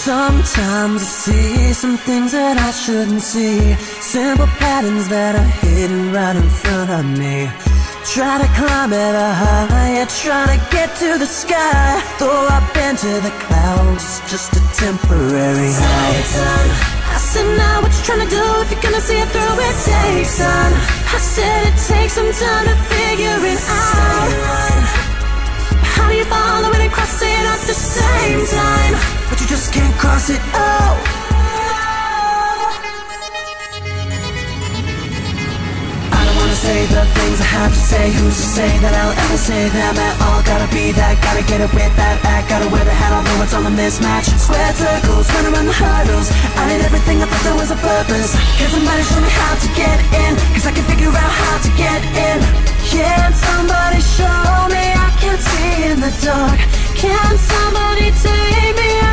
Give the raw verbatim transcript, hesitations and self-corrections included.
Sometimes I see some things that I shouldn't see, simple patterns that are hidden right in front of me. Try to climb ever higher, try to get to the sky. Though I've been to the clouds, it's just a temporary high. I said now what you trying to do, if you're gonna see it through, it takes time. I said it takes some time to figure it out. How do you follow it and cross it at the same time? But you just can't cross it, oh. I don't wanna say the things I have to say. Who's to say that I'll ever say them at all? Gotta be that, gotta get it with that act. Gotta wear the hat, although it's all a mismatch. Square circles, run around the hurdles. I did everything, I thought there was a purpose. Can somebody show me how to get in? Cause I can figure out how to get in. Can somebody show me? I can't see in the dark. Can somebody take me